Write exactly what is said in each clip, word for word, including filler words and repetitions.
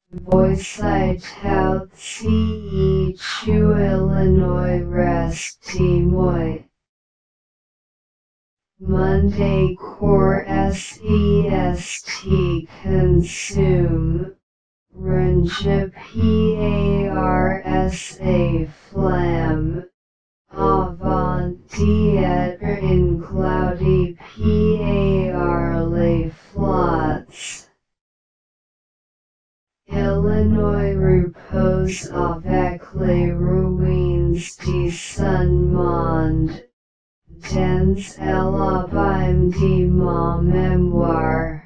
Voice I tout ce chu Illinois resti moi. Monday core sest consume. Range parsa flam. Avanti et in cloudy par les flots. Illinois repose avec les ruines du sun monde. Dans l'abîme de ma mémoire.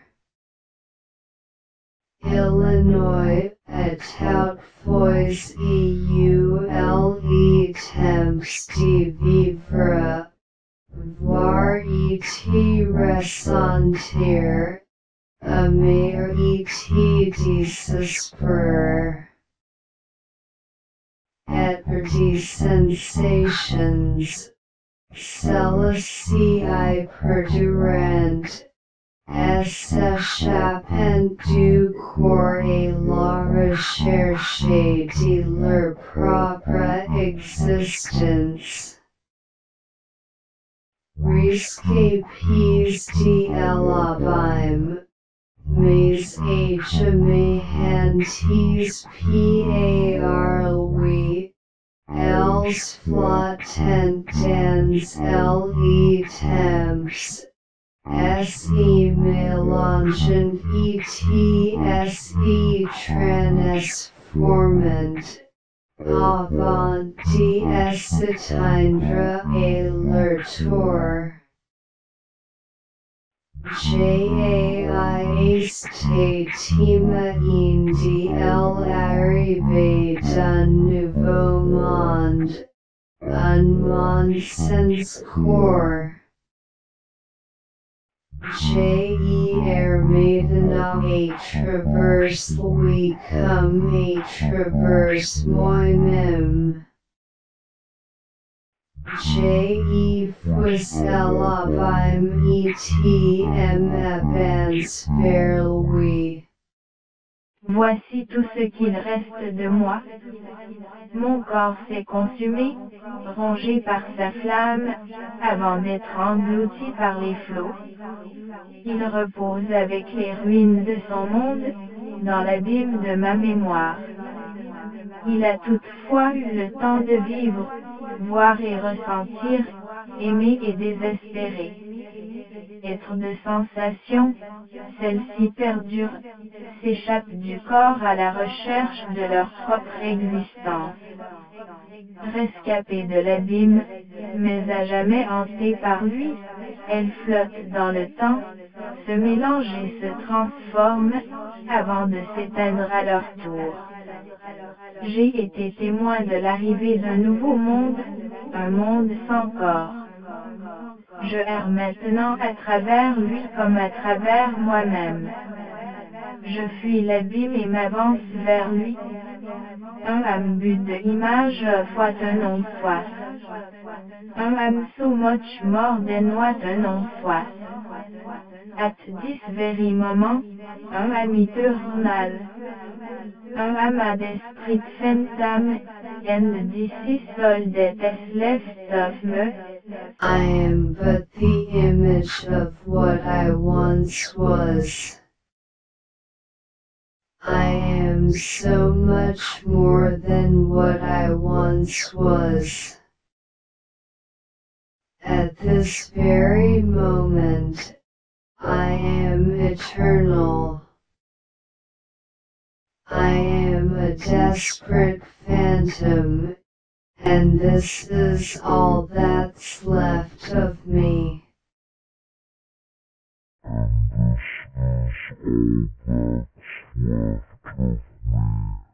Illinois, et outfois eule temps de vivre. Voir et ressentir. Aimer et désespérer. Et des sensations. Celles-ci perdurant. S'échappent du corps et la recherche de leur propre existence. Rescapés de l'abîme, mais à jamais hantis par lui, els flottant dans les temps. Se mélangeant et se transformant, avant de s'éteindre à leur tour. J'ai estimé de l'arrivée d'un nouveau monde, un monde sans corps. J'ai maintenant à traverse lui comme à traverse moi-même. J'ai fouillé l'abîme et m'avance vers lui. Voici tout ce qu'il reste de moi. Mon corps s'est consumé, rongé par sa flamme, avant d'être englouti par les flots. Il repose avec les ruines de son monde, dans l'abîme de ma mémoire. Il a toutefois eu le temps de vivre, voir et ressentir, aimer et désespérer. Être de sensation, celles-ci perdurent, s'échappent du corps à la recherche de leur propre existence. Rescapées de l'abîme, mais à jamais hantées par lui, elles flottent dans le temps, se mélangent et se transforment, avant de s'éteindre à leur tour. J'ai été témoin de l'arrivée d'un nouveau monde, un monde sans corps. Je erre maintenant à travers lui comme à travers moi-même. Je fuis l'abîme et m'avance vers lui. Un âme but de image fois un nom soit. Un âme so much more than what an nom soit. At this very moment, un âme éternel. Un âme à d'esprit phantom, and this is all that is left of me. I am but the image of what I once was. I am so much more than what I once was. At this very moment, I am eternal. I am a desperate phantom, and this is all that's left of me. And this is all that's left of me.